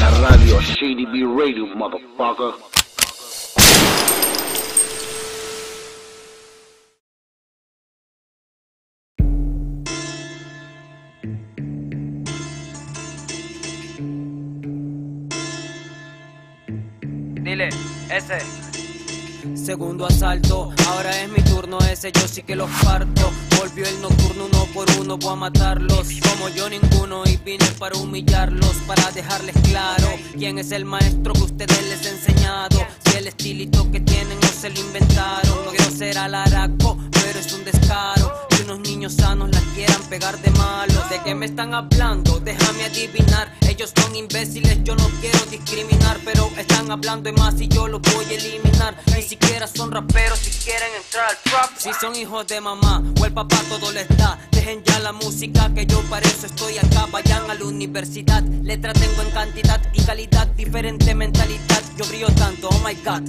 la radio, Shady B Radio, motherfucker. Dile, ese. Segundo asalto, ahora es mi turno, ese yo sí que los parto. Volvió el nocturno uno por uno, voy a matarlos. Como yo ninguno y vine para humillarlos, para dejarles claro quién es el maestro que ustedes les he enseñado. Si el estilito que tienen no se lo inventaron. No quiero ser alaraco, pero es un descaro. Y unos niños sanos la quieran pegar de malos. ¿De qué me están hablando? Déjame adivinar. Ellos son imbéciles, yo no quiero discriminar, pero están hablando de más y yo los voy a eliminar. Ni siquiera son raperos si quieren entrar al trap. Si son hijos de mamá o el papá todo les da. Dejen ya la música que yo para eso estoy acá. Vayan a la universidad, letra tengo en cantidad y calidad. Diferente mentalidad, yo brillo tanto, oh my god.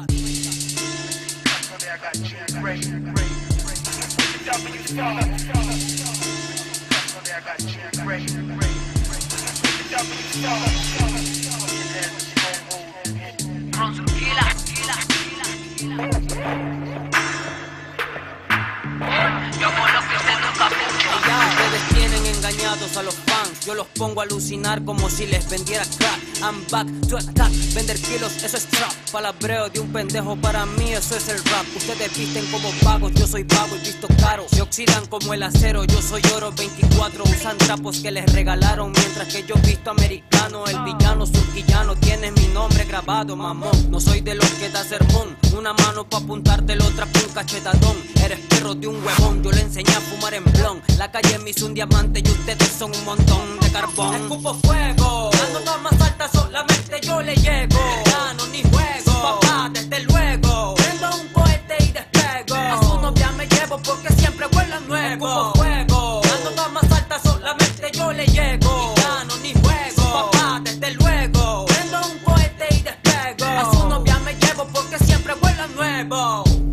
Ustedes tienen engañados a los fans, yo los pongo a alucinar como si les vendiera crack. I'm back to attack, vender kilos, eso es trap. Palabreo de un pendejo, para mí eso es el rap. Ustedes visten como vagos, yo soy vago y visto caro. Se oxidan como el acero, yo soy oro 24. Usan trapos que les regalaron, mientras que yo visto americano. El villano surquillano, tienes mi nombre grabado, mamón. No soy de los que da sermón, una mano pa' apuntarte, la otra pa' un cachetadón. Eres perro de un huevón, yo le enseñé a fumar en blon. La calle me hizo un diamante y ustedes son un montón de carbón. Escupo fuego, las notas más altas solamente yo le llego. Gano ni juego, papá, desde luego. Prendo un cohete y despego. A su novia me llevo porque siempre vuelan nuevo. Escupo fuego, las notas más altas solamente yo le llego. Gano ni juego, papá, desde luego. Prendo un cohete y despego. A su novia me llevo porque siempre vuelan nuevo.